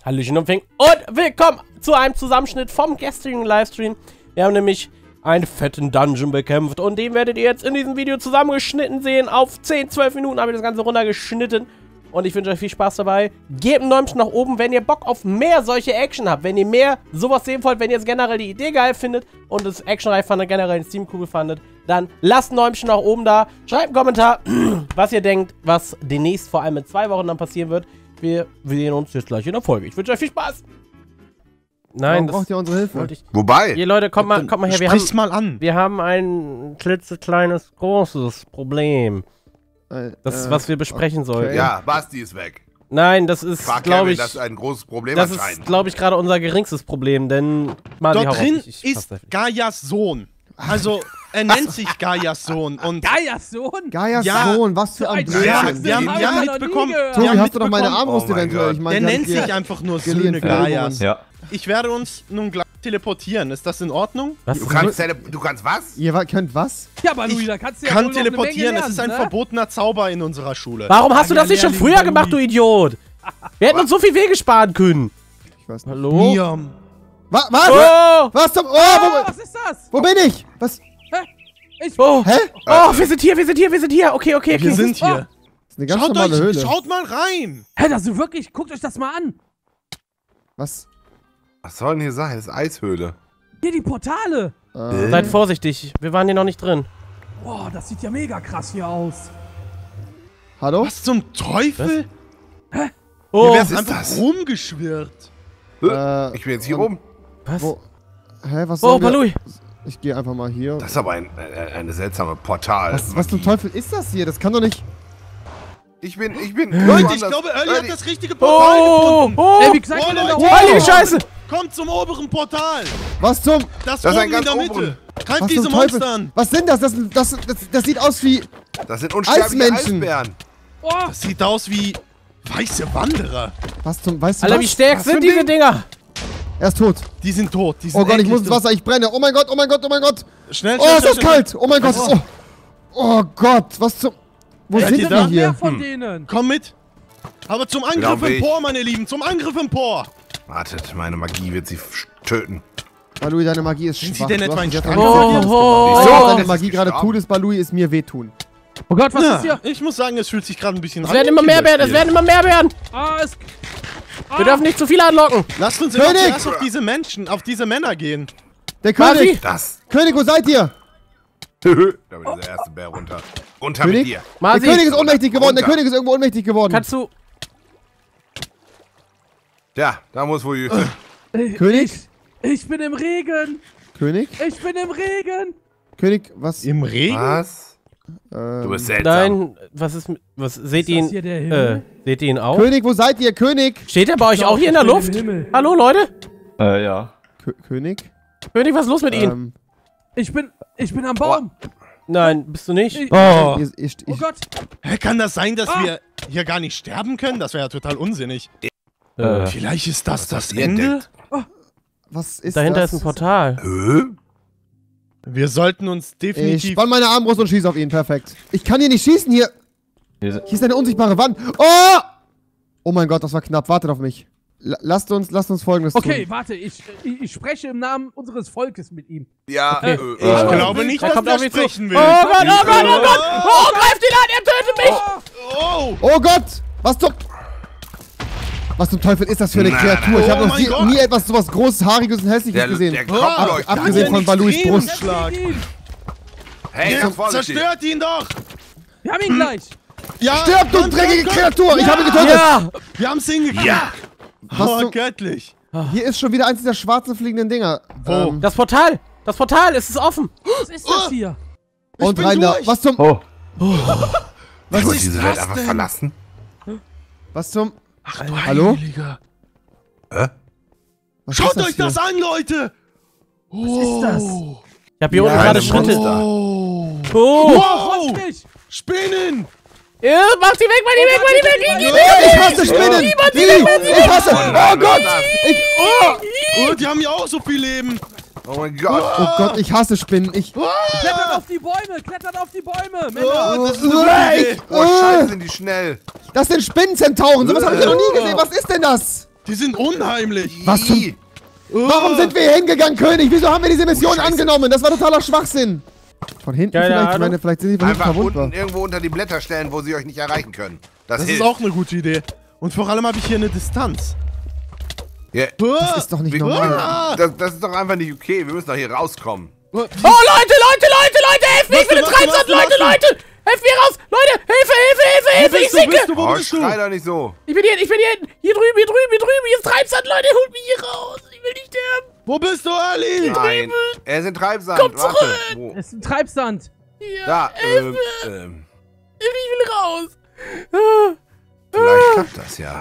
Hallöchen und willkommen zu einem Zusammenschnitt vom gestrigen Livestream. Wir haben nämlich einen fetten Dungeon bekämpft und den werdet ihr jetzt in diesem Video zusammengeschnitten sehen. Auf 10-12 Minuten habe ich das Ganze runtergeschnitten und ich wünsche euch viel Spaß dabei. Gebt ein Däumchen nach oben, wenn ihr Bock auf mehr solche Action habt, wenn ihr mehr sowas sehen wollt, wenn ihr jetzt generell die Idee geil findet und das actionreich fandet, generell den Steam cool fandet, dann lasst ein Däumchen nach oben da. Schreibt einen Kommentar, was ihr denkt, was demnächst vor allem in 2 Wochen dann passieren wird. Wir sehen uns jetzt gleich in der Folge. Ich wünsche euch viel Spaß. Nein, braucht ihr unsere Hilfe? Wobei? Hier, Leute, kommt mal her. Sprich's mal an. Wir haben ein klitzekleines, großes Problem. Das ist, was wir besprechen sollen. Okay. Ja, Basti ist weg. Nein, das ist, glaube ich, das ist ein großes Problem das ist, glaube ich, gerade unser geringstes Problem, denn... Dort drin ist Gaias Sohn. Also, er nennt sich Gaias Sohn. Und Gaias Sohn? Gaias Sohn, was für ein Blödsinn. Wir haben mitbekommen... Tobi, hast du doch meine Armbrust eventuell? Ich mein, der nennt sich einfach nur Söhne Gaias. Ja. Ich werde uns nun gleich teleportieren. Ist das in Ordnung? Was? Du kannst was? Ihr könnt was? Ja, Balui, da kannst du ja wohl teleportieren. Das ist ein verbotener Zauber in unserer Schule. Warum hast du das nicht schon früher gemacht, du Idiot? Wir hätten uns so viel Wege sparen können. Ich weiß nicht. Hallo? Was? Oh! Was zum... was ist das? Wo bin ich? Was? Hä? Hä? Oh, wir sind hier. Okay. Wir sind hier. Das ist eine ganz normale Höhle. Schaut mal rein. Hä, das ist wirklich... Guckt euch das mal an. Was? Was soll denn hier sein? Das ist Eishöhle. Hier die Portale. Seid vorsichtig, wir waren hier noch nicht drin. Boah, das sieht ja mega krass hier aus. Hallo? Was zum Teufel? Was? Hä? Oh, hier wär's einfach rumgeschwirrt. Ich bin jetzt hier oben. Was? Hä, was soll Balui. Ich gehe einfach mal hier. Das ist aber eine seltsame Portal. Was zum Teufel ist das hier? Das kann doch nicht... Ich bin Leute, ich glaube, Early hat das richtige Portal gefunden. Ey, wie gesagt, heilige Scheiße! Kommt zum oberen Portal. Was zum... Das oben in der Mitte. Greift diese Monster an. Was sind das? Das sieht aus wie... Das sind unsterbliche Eismenschen. Eisbären. Das sieht aus wie weiße Wanderer. Was zum... Weißt du Alter, was? wie stark sind diese Dinger? Er ist tot. Die sind tot. Die sind Oh Gott, ich muss ins Wasser. Ich brenne. Oh mein Gott. Schnell, Oh, ist das kalt. Oh mein Gott. Oh Gott. Was zum... Wo sind wir hier? Von denen. Komm mit. Aber zum Angriff empor, meine Lieben. Zum Angriff empor. Wartet, meine Magie wird sie töten. Balui, deine Magie ist schwach. Sie denn etwa ein Was deine Magie gerade tut, ist Balui, ist mir wehtun. Oh Gott, was ist hier? Ich muss sagen, es fühlt sich gerade ein bisschen an. Es werden immer mehr werden. Wir dürfen nicht zu viele anlocken. Lasst uns erst auf diese Menschen, auf diese Männer gehen. Der König! König, wo seid ihr? Da wird der erste Bär runter. Runter mit dir. Der König ist ohnmächtig geworden. Der König ist irgendwo ohnmächtig geworden. Kannst du... Ja, da muss wohl... König? Ich bin im Regen. König? Ich bin im Regen. König, was? Im Regen? Was? Du bist seltsam. Nein, was seht ihr ihn? Seht ihr ihn auch? König, wo seid ihr? König? Steht er bei euch auch hier in der Luft? Hallo, Leute? Ja. König? König, was ist los mit Ihnen? Ich bin am Baum. Nein, bist du nicht? Oh Gott. Kann das sein, dass wir hier gar nicht sterben können? Das wäre ja total unsinnig. Vielleicht ist das Ende? Was ist Dahinter das? ist ein Portal. Wir sollten uns definitiv... Ich spann meine Armbrust und schieße auf ihn. Perfekt. Ich kann hier nicht schießen. Hier ist eine unsichtbare Wand. Oh! Oh mein Gott, das war knapp. Wartet auf mich. Lasst uns Folgendes tun. Okay, warte. Ich spreche im Namen unseres Volkes mit ihm. Ja, ich glaube nicht, dass er sprechen will. Oh Gott! Oh, greift ihn an! Er tötet mich! Oh Gott! Was zum Teufel ist das für eine Kreatur? Ich habe noch nie sowas Großes, Haariges und Hässliches gesehen. Abgesehen von Baluis Brustschlag. Hey, zerstört ihn doch! Wir haben ihn gleich! Ja, stirb, du dreckige Kreatur! Ich habe ihn getötet! Ja! Wir haben es hingekriegt! Ja! Oh, göttlich! Hier ist schon wieder eins dieser schwarzen fliegenden Dinger. Wo? Das Portal! Es ist offen! Was ist das hier? Und rein da! Was zum... Was ist diese Welt einfach verlassen? Was zum... Ach, hallo? Schaut euch das an, Leute! Was ist das? Ich hab hier unten gerade Schritte. Wow! Spinnen! Mach die weg, mach die weg! Ich hasse Spinnen! Ich hasse... Oh Gott! Oh, die haben ja auch so viel Leben! Oh mein Gott! Oh Gott, ich hasse Spinnen! Klettert auf die Bäume! Männer! Das ist eine oh, Scheiße, sind die schnell! Das sind Spinnenzentauren! Sowas habe ich ja noch nie gesehen! Was ist denn das? Die sind unheimlich. Was zum... Warum sind wir hier hingegangen, König? Wieso haben wir diese Mission angenommen? Das war totaler Schwachsinn. Von hinten vielleicht? Ich meine, vielleicht sind sie von hinten Einfach verwundbar. unten irgendwo unter die Blätter stellen, wo sie euch nicht erreichen können. Das Das hilft. ist auch eine gute Idee. Und vor allem habe ich hier eine Distanz. Ja, Das ist doch nicht normal. das ist doch einfach nicht okay. Wir müssen doch hier rauskommen. Oh, Leute, helft mir! Ich bin in Treibsand, Leute! Helft mir raus! Leute, Hilfe! Ich sinke! Wo Oh, bist du? schrei doch nicht so. Ich bin hier hinten! Hier drüben! Hier ist Treibsand, Leute! Holt mich hier raus! Ich will nicht sterben! Wo bist du, Ali? Nein, er ist in Treibsand. Komm zurück! Warte. Wo? Es ist ein Treibsand. Da, Ich will raus! vielleicht klappt das ja.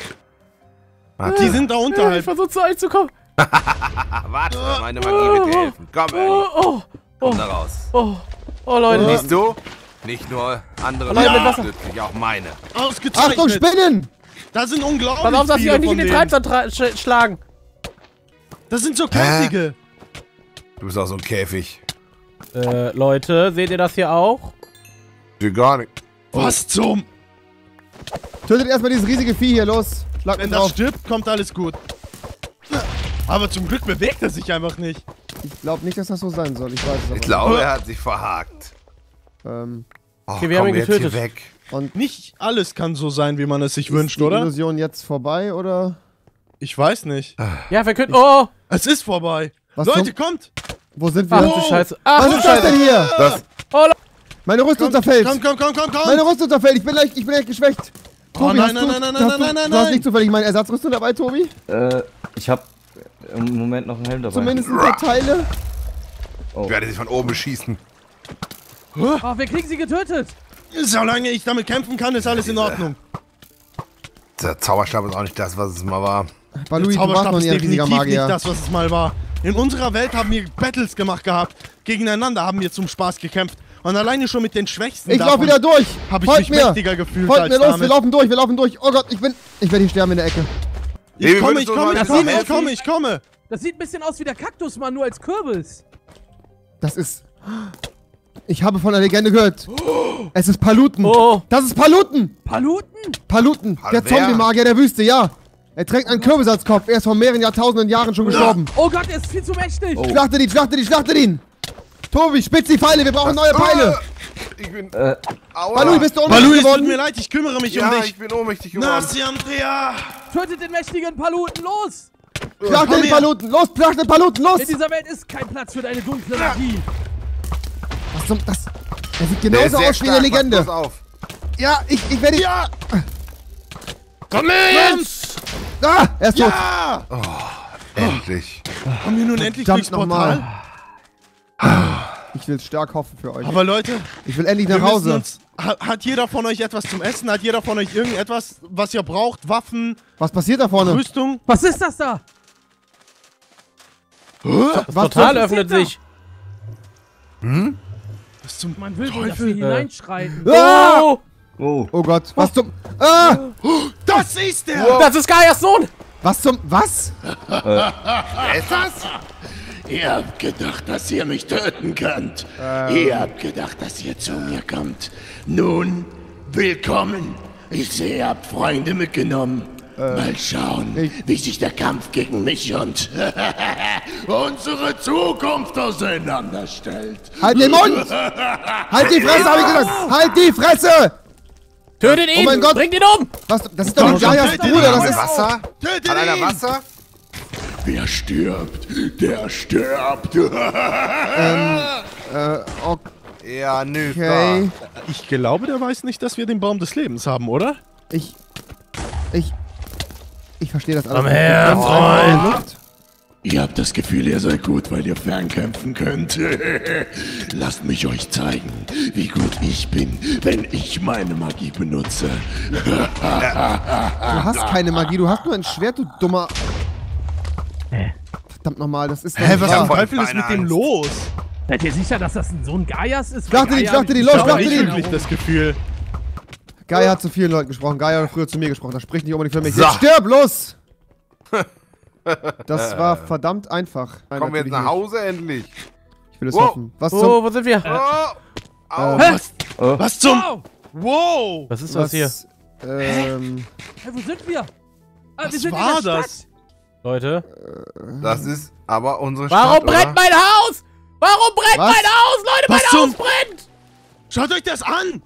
Warte, Die sind da Ich unterhalb. versuche zu euch zu kommen. warte, meine Magie wird dir helfen. Komm, Ellie, komm da raus. Oh, Leute. Siehst du? Nicht nur andere Leute, mit Magie Wasser. nützlich, auch meine. Ausgezeichnet. Achtung, Spinnen! Da sind unglaublich Pass auf, dass sie viele euch nicht von in den denen. Treibsand schlagen. Das sind so käfige. Du bist auch so ein Käfig. Leute, seht ihr das hier auch? Du gar nicht. Was zum... Tötet erstmal dieses riesige Vieh hier, los. Schlag Wenn mich das drauf. stirbt, kommt alles gut. Aber zum Glück bewegt er sich einfach nicht. Ich glaube nicht, dass das so sein soll. Ich weiß es aber Ich glaube, er hat sich verhakt. nicht. Oh, Okay, wir haben ihn jetzt hier getötet. weg. Und Nicht alles kann so sein, wie man es sich wünscht, ist die oder? Illusion jetzt vorbei, oder? Ich weiß nicht. Ja, wir können... Oh! Es ist vorbei. Was Leute, zum- kommt! Wo sind wir? Ach du Scheiße. Ach Was du ist das denn Scheiße. hier? Das, Meine Rüstung zerfällt. Komm! Meine Rüstung zerfällt. Ich bin echt geschwächt. Tobi, nein, hast du, nein, nein, hast du, nein, nein, du hast nein. nicht zufällig meine Ersatzrüstung dabei, Tobi? Ich hab im Moment noch einen Helm dabei. Zumindest ein paar Teile. ich werde sie von oben beschießen. Oh, wir kriegen sie getötet. Solange ich damit kämpfen kann, ist alles in Ordnung. Der Zauberstab ist auch nicht das, was es mal war. Balui, Der du warst Zauberstab noch ist nie ein riesiger definitiv Magier. nicht das, was es mal war. In unserer Welt haben wir Battles gemacht gehabt. Gegeneinander haben wir zum Spaß gekämpft. Und alleine schon mit den Schwächsten Ich laufe davon wieder durch. habe ich Folgt mich mir. mächtiger gefühlt Folgt als mir los, damit. wir laufen durch. Oh Gott, ich werde hier sterben in der Ecke. Hey, Ich komme, würdest du mal helfen? ich komme. Das sieht ein bisschen aus wie der Kaktusmann, nur als Kürbis. Das ist... Ich habe von der Legende gehört. Es ist Paluten. Oh. Das ist Paluten. Paluten? Paluten, der Wer? Zombie-Magier der Wüste, ja. Er trägt einen Kürbis als Kopf. Er ist vor mehreren Jahrtausenden Jahren schon gestorben. Oh Gott, er ist viel zu mächtig. Oh. Schlachtet ihn. Tobi, spitz die Pfeile, wir brauchen neue Pfeile. Ich bin... Balui, bist du Balui, ohnmächtig es tut geworden? mir leid, ich kümmere mich um Ja, dich. ich bin ohnmächtig geworden. Nasi Andrea! Tötet den mächtigen Paluten, los. Schlacht Komm den her. Paluten, los, schlacht den Paluten, los. In dieser Welt ist kein Platz für deine dunkle Magie. Was zum... Das... Er sieht Der ist genauso sehr aus wie in der stark, pass Legende. bloß auf. Ja, ich werde... Ja! Komm mit! Ah, er ist tot. Ja! Endlich. Kommen wir nun endlich Verdammt durchs Portal? Ich will stark hoffen für euch. Aber Leute, Ich will endlich wir nach müssen Hause. uns... Hat jeder von euch etwas zum Essen? Hat jeder von euch irgendetwas, was ihr braucht? Waffen, Was passiert da vorne? Rüstung? Was ist das da? Was Portal zum- öffnet sich. Was zum Man will wohl, dass wir Teufel? hineinschreiten. Ah! Oh! Oh. Oh Gott, was zum... Ah! Das ist der! Das ist Gaias Sohn! Was zum... Was? Wer ist das? Ihr habt gedacht, dass ihr mich töten könnt. Ihr habt gedacht, dass ihr zu mir kommt. Nun, willkommen. Ich sehe, ihr habt Freunde mitgenommen. Mal schauen, wie sich der Kampf gegen mich und unsere Zukunft auseinanderstellt. Halt den Mund! Halt die Fresse, hab ich gesagt! Halt die Fresse! Tötet ihn! Oh mein Gott. Bringt ihn um! Was? Das ist doch nicht Gaias tötet ihn. Bruder, das Hat ist... Wasser? Tötet Hat einer ihn! Wasser? Wer stirbt, der stirbt. Ja, nö. Okay. Ich glaube, der weiß nicht, dass wir den Baum des Lebens haben, oder? Ich verstehe das alles. Komm her, Ganz einfach in der Luft. Ihr habt das Gefühl, ihr seid gut, weil ihr fernkämpfen könnt. Lasst mich euch zeigen, wie gut ich bin, wenn ich meine Magie benutze. Du hast keine Magie, du hast nur ein Schwert, du dummer... Verdammt nochmal, das ist... Hä, was Ja. zum voll Teufel ist keine mit dem Angst. los? Seid ihr sicher, dass das ein Sohn Gaias ist? Schlachtet ihn, schlachtet ihn, los, Ich habe schlachtet nicht ihn! wirklich das Gefühl. Gaia hat zu vielen Leuten gesprochen. Gaia hat früher zu mir gesprochen. Das spricht nicht unbedingt für mich. So. Jetzt stirb, los! Das war verdammt einfach. Nein, Kommen wir jetzt natürlich nach nicht. Hause endlich. Ich will es Wow. hoffen. Was zum... Oh, wo sind wir? Oh! Au! Was zum... Wow! Wow! Was ist das hier? Hey, wo sind wir? Wir Was sind war in der das? Stadt. Leute. Das ist aber unsere Warum Stadt, brennt mein Haus? Warum brennt Was? mein Haus? Leute, Was mein zum- Haus brennt! Schaut euch das an!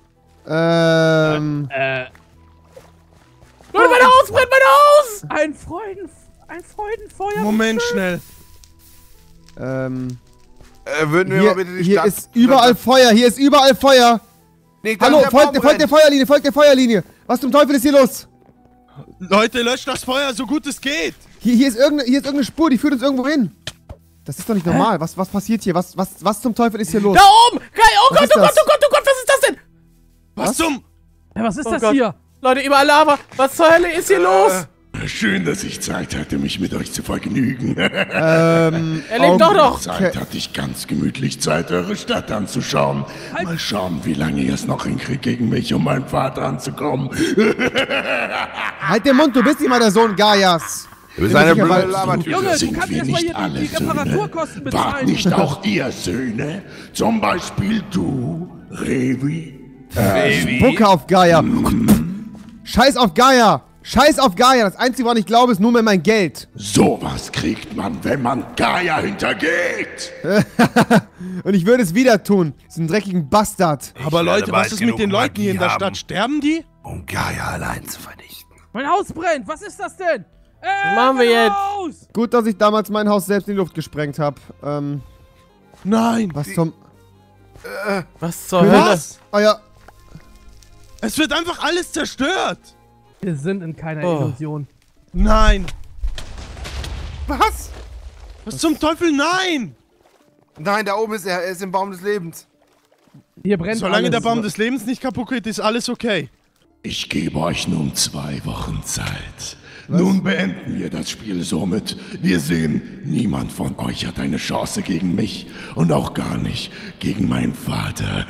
Leute, mein Haus brennt, mein Haus! Ein Freudenfeuer. Moment, schnell. Würden wir hier mal bitte die hier Stadt... ist überall Feuer, hier ist überall Feuer. Nicht, dass Hallo, der folgt Baum der Feuerlinie, folgt der Feuerlinie. Was zum Teufel ist hier los? Leute, löscht das Feuer so gut es geht. Hier ist irgendeine Spur, die führt uns irgendwo hin. Das ist doch nicht normal. Was passiert hier? Was zum Teufel ist hier los? Da oben! Geil! Oh Was Gott, ist oh Gott, das? oh Gott, oh Gott, was ist das denn? Was zum... Ja, was ist Oh das Gott. hier? Leute, überall Lava. Was zur Hölle ist hier los? Schön, dass ich Zeit hatte, mich mit euch zu vergnügen. Er lebt doch noch. Zeit hatte ich ganz gemütlich Zeit, eure Stadt anzuschauen. Mal schauen, wie lange ihr es noch hinkriegt, gegen mich und meinen Vater anzukommen. Halt den Mund, du bist nicht mal der Sohn Gaias. Du bist eine sicher, blöde weil- Labertüte. Junge, du Sind kannst wir erst mal nicht hier alle die Reparaturkosten Söhne? bezahlen. Wart nicht auch ihr Söhne? Zum Beispiel du, Revi? Spucke auf Gaia. Scheiß auf Gaia. Scheiß auf Gaia. Das Einzige, woran ich glaube, ist nur mehr mein Geld. Sowas kriegt man, wenn man Gaia hintergeht. Und ich würde es wieder tun. Diesen dreckigen Bastard. Aber werde Leute, was bald ist mit den genug Leuten hier in der Magie Stadt? haben. Sterben die? Um Gaia allein zu vernichten. Mein Haus brennt. Was ist das denn? Was machen wir mein jetzt? Haus! Gut, dass ich damals mein Haus selbst in die Luft gesprengt habe. Nein. Was zum... Was zur Hölle? Was? Oh ja. Es wird einfach alles zerstört. Wir sind in keiner Oh. Illusion. Nein. Was? Was zum Teufel? Nein. Nein, da oben ist er. Er ist im Baum des Lebens. Hier brennt Solange alles. der Baum des Lebens nicht kaputt geht, ist alles okay. Ich gebe euch nun 2 Wochen Zeit. Nun beenden wir das Spiel somit. Wir sehen, niemand von euch hat eine Chance gegen mich und auch gar nicht gegen meinen Vater.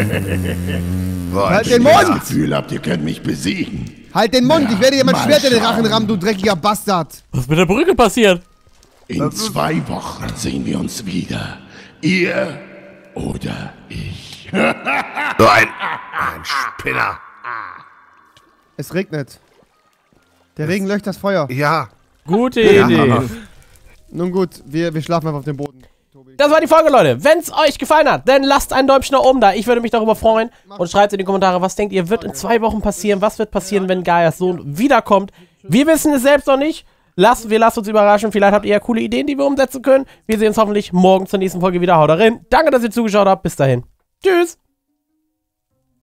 Halt den Wenn ihr das Mund! Gefühl habt, ihr könnt mich besiegen. Halt den Mund! Ich werde dir mein Mal Schwert in den Rachen schauen. rammen, du dreckiger Bastard! Was ist mit der Brücke passiert? In 2 Wochen sehen wir uns wieder. Ihr oder ich. So ein Spinner. Es regnet. Der Regen löscht das Feuer. Ja. Gute Idee. Nun gut, wir schlafen einfach auf dem Boden. Das war die Folge, Leute. Wenn es euch gefallen hat, dann lasst ein Däumchen nach oben da. Ich würde mich darüber freuen. Und schreibt in die Kommentare, was denkt ihr, wird in 2 Wochen passieren? Was wird passieren, wenn Gaias Sohn wiederkommt? Wir wissen es selbst noch nicht. Wir lassen uns überraschen. Vielleicht habt ihr ja coole Ideen, die wir umsetzen können. Wir sehen uns hoffentlich morgen zur nächsten Folge wieder. Haut rein. Danke, dass ihr zugeschaut habt. Bis dahin. Tschüss.